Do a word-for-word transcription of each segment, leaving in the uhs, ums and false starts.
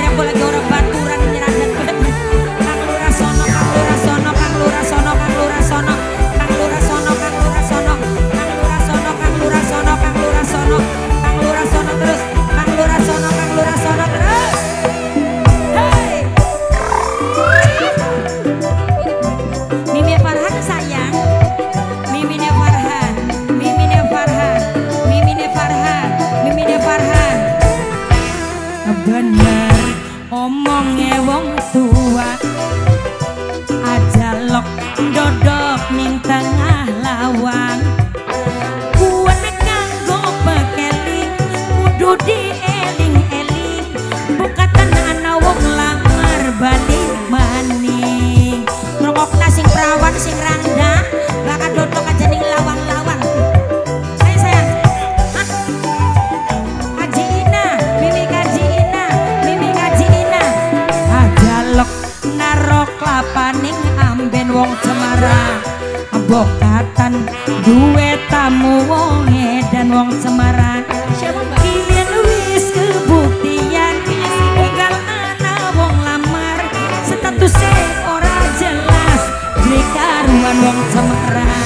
Bokatan duwe tamu wong edan wong Semarang. Kien wis kebuktian unggal ana wong lamar statusnya ora jelas duwe karuan wong Semarang.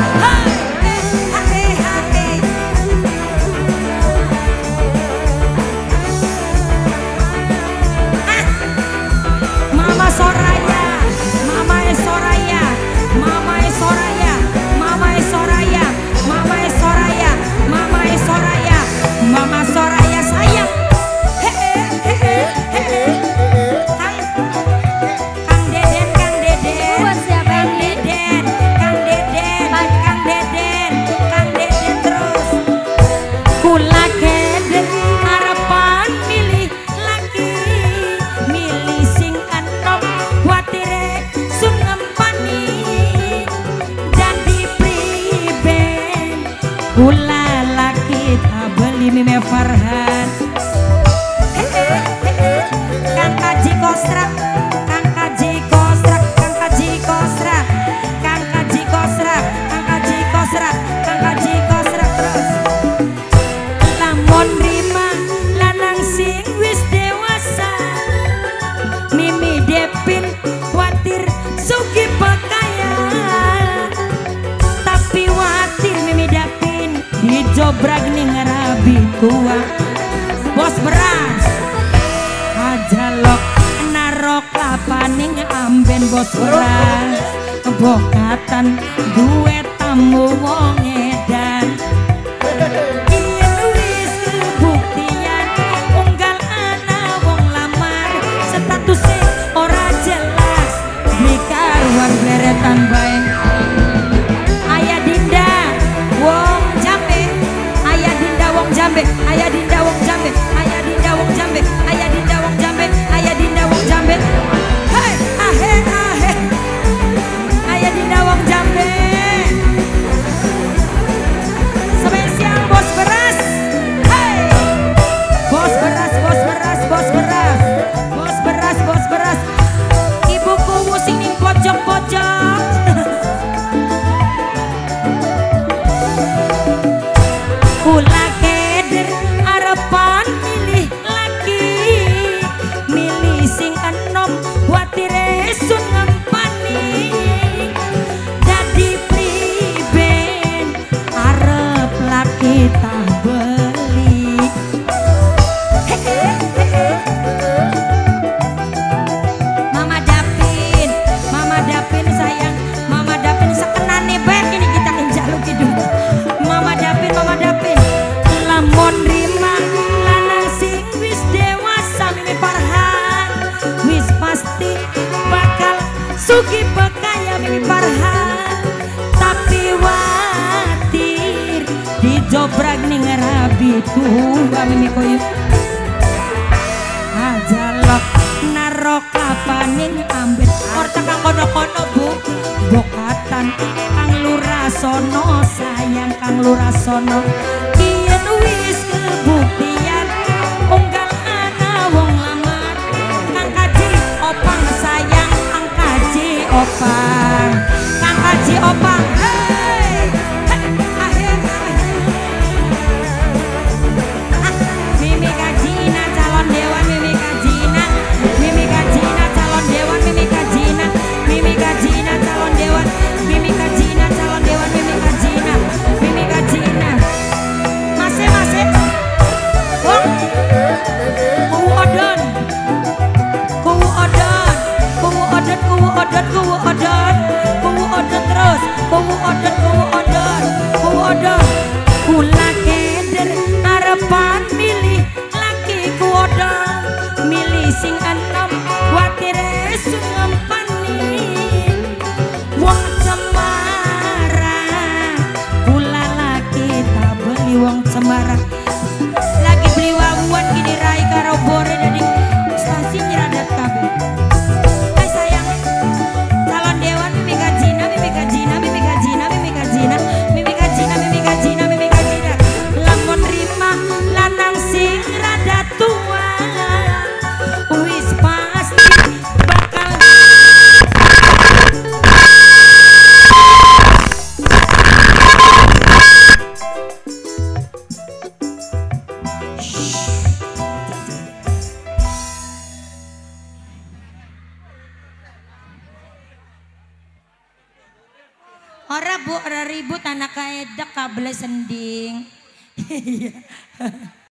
Mama Soraya, Mama Soraya, Mama Soraya, Mama Soraya, Mama Soraya, Mama Soraya, Mama Soraya sayang. Kang, Kang Deden, Kang Deden, buat siapa Kang Deden, Kang Deden, Kang Deden, Kang Deden terus. Kula keden harapan milih laki, milih sing enom watire sun ngempani jadi priben. Kula laki tak beli Mime Farhan. Kang Kaji Kostra, Kang Kaji Kostra, Kang Kaji Kostra, Kang Kaji Kostra, Kang Kaji Kostra, Kang Kaji Kostra terus. Lamun rima lanang sing wis dewasa, Mimi Depin watir sugi pakaya, tapi watir Mimi Depin dijobrak ning rabi tua. Bos beras ajalok narok lapaning amben bos beras. Bokatan duwe tamu wong edan. Kien wis kebuktian unggal ana wong lamar statusnya ora jelas di karuan bleretan bae. Ayah Dinda wong Jambe, Ayah Dinda wong Jambe, Ayah Dinda wong Jambe, Ayah Dinda wong Jambe, Ayah Dinda wong Jambe, Ayah Dinda wong Jambe. Hei, ahe ahe. Ayah Dinda wong Jambe. Spesial bos beras. Hei. Bos beras, bos beras, bos beras. Bos beras, bos beras. Ibuku musing ning pojok-pojok. Kula keder arepan milih laki, milih sing enom watire sun ngempani dadi priben arep laki tak beli. Mama Dapin, Mama Dapin sayang, Mama Dapin sekenane bae ini kita njaluk hidup. Mama Dapin, Mama Dapin. Lamun rima lanang sing wis dewasa Mimi Farhan wis pasti bakal sugi bekaya Mimi Farhan, tapi watir dijobrak ning rabi tua Mimi koyo. Ajalok narok kapaning ambet orta kang kono-kono bu. Bokatan Kang Lurah Sono sayang Kang Lurah Sono. Kien wis kebuktian unggal ana wong lamar. Kang Kaji Opang sayang Kang Kaji Opang, Kang Kaji Opang. Hei, hei, akhir, akhir. Ah, Mimi Kajina calon dewan Mimi Kajina. Ora bu, ora ribut anak kaedak kabel sending.